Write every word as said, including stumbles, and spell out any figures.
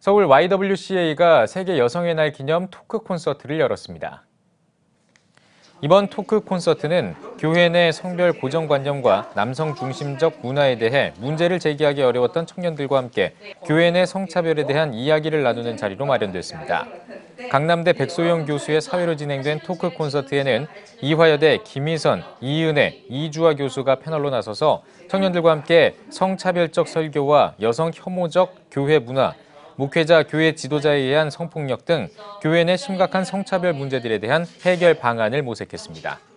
서울 와이더블유씨에이가 세계 여성의 날 기념 토크 콘서트를 열었습니다. 이번 토크 콘서트는 교회 내 성별 고정관념과 남성 중심적 문화에 대해 문제를 제기하기 어려웠던 청년들과 함께 교회 내 성차별에 대한 이야기를 나누는 자리로 마련됐습니다. 강남대 백소영 교수의 사회로 진행된 토크 콘서트에는 이화여대 김희선, 이은혜, 이주아 교수가 패널로 나서서 청년들과 함께 성차별적 설교와 여성 혐오적 교회 문화, 목회자, 교회 지도자에 의한 성폭력 등 교회 내 심각한 성차별 문제들에 대한 해결 방안을 모색했습니다.